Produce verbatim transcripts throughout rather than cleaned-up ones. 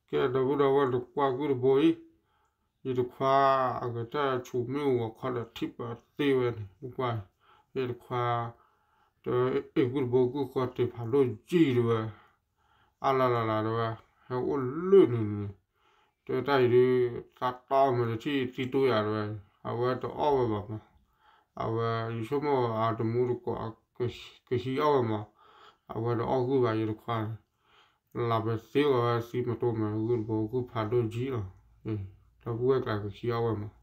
cái đầu đầu được qua cái bối như được qua người ta chủ mưu và qua là tip và tiêu này qua như được qua cái cái bối cái qua thì phải luôn chi rồi à la la la rồi hay ôn lươn này cái đây thì ta to mà thì thì tôi à rồi à vậy đó ao mà à vậy số mà à tụi mua có cái cái gì ao mà à vậy đó ao cái vậy được qua là về tiêu à xí mà tôi mà cái bối cái phải luôn chi rồi tao vui cả cái gì ao mà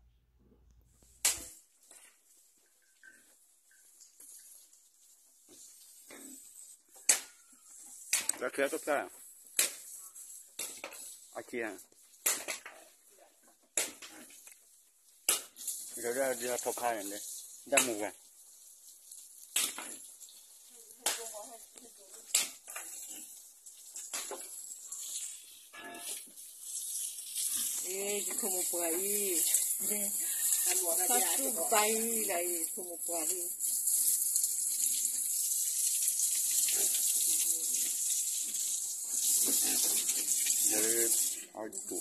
Là kia tốt ra à kia rồi ra đi thọc khai này ra mù vậy ê không một quả đi phát chút bay này không một quả đi rồi ao tủ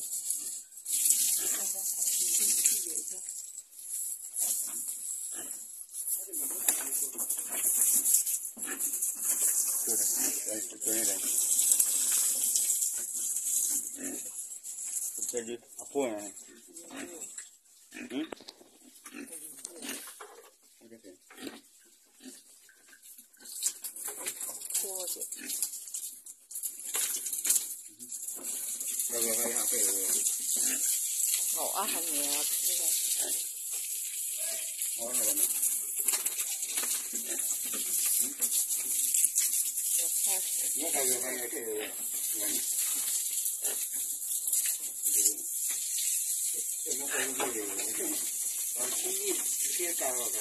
đây đây đây jadi apa ya? Hmm? Okay. Kalau kayak apa ya? Oh, ah hanya apa ni? Oh, apa ni? Ya, kalau kayak apa ya? Nó không có gì còn khi kia cao rồi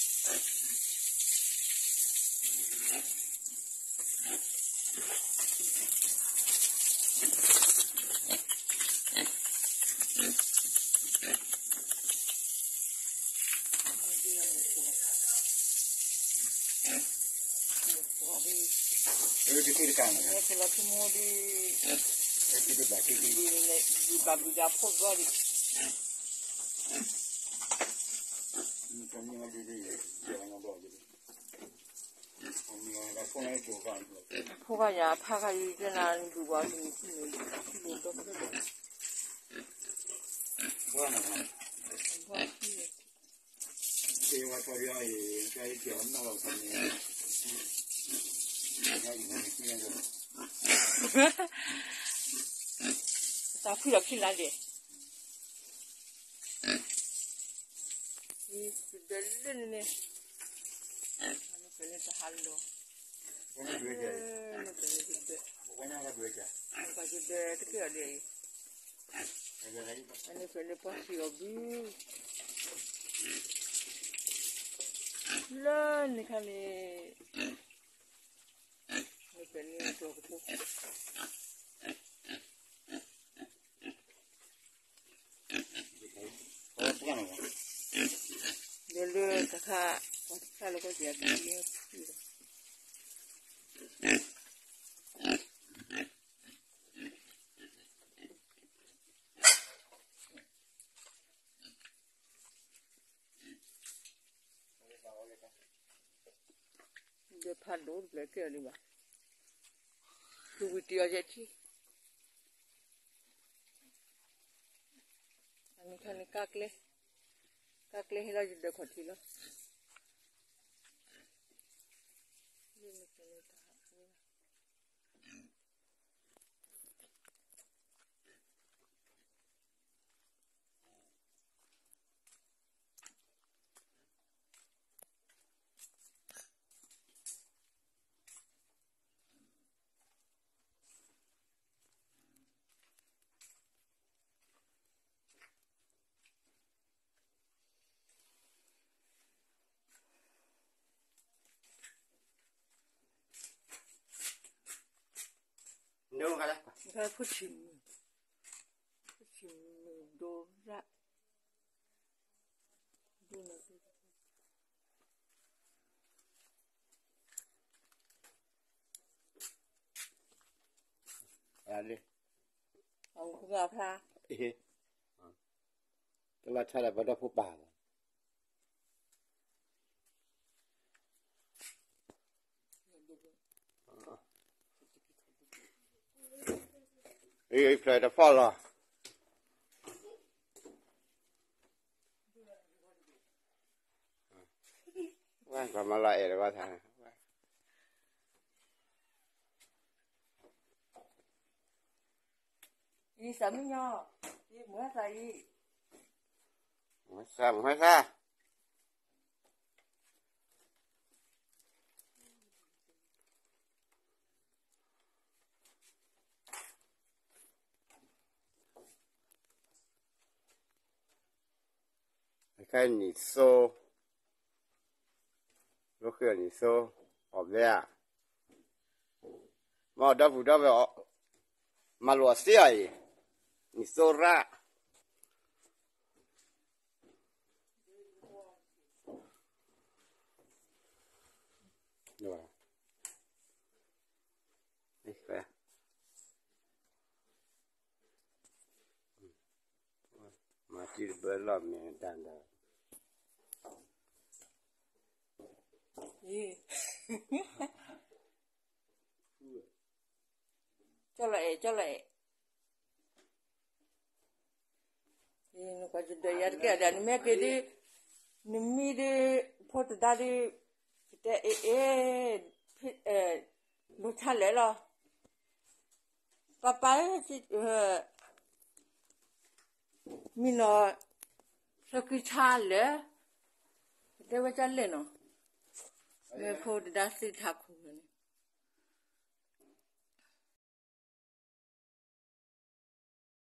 rồi cái cao này cái là cái mua đi cái cái bạc cái đi này đi bạc đi ra phố gọi đi Kami ada di jalan apa jadi. Kami ada pun ada juga. 포가야 파가 유전한 누가 좀 누가 그래. Buana kan. Sewa toria ini saya jalan nawa kan ni. Tapi lagi lagi. Ini sudah lene. Anu kena terhalu. Buana dua je. Buana ada dua je. Angkat sudah tu ada. Ada lagi. Anu kena pasti obi. Lah ni kali. Ni kena tu aku. Oh, bukan apa? Dulu kakak, kalau kau jadi dia. Dia padur lagi ni bah. Tu video jadi. Ani kan kakle. Kakle hila jadi khoti lo. Đâu cái đấy? Cái phút chìm, phút chìm đồ ra, đồ là gì? À đi. เอาคุณอาพระเอ๊ะก็ราชาได้บ่ได้ผู้ป่าเอ้ยเพลย์ได้ฟอลล่ะว่าก็มาละเอหรือว่าทางอีสามีเนาะอีเหมือนใส่หัวซาหัวซาใครหนีโซ่ลูกเขยหนีโซ่ออกเลยอ่ะมาดับดับเอามาลัวเสียอีหนีโซ่ระดูอ่ะนี่แหละมาที่เบอร์ลอมเนี่ยดันดาอีเจ้าเลยเจ้าเลยอีนุก็จะได้ยัดแก่เดี๋ยวนี้แม่ก็ดีนิมิตพอตได้ดีแต่เอเอเออรู้ทันเลยเหรอก็ไปที่เออมีเนาะสักชาเลยเดี๋ยวจะเล่นเนาะแม่พอได้สิทักคุณ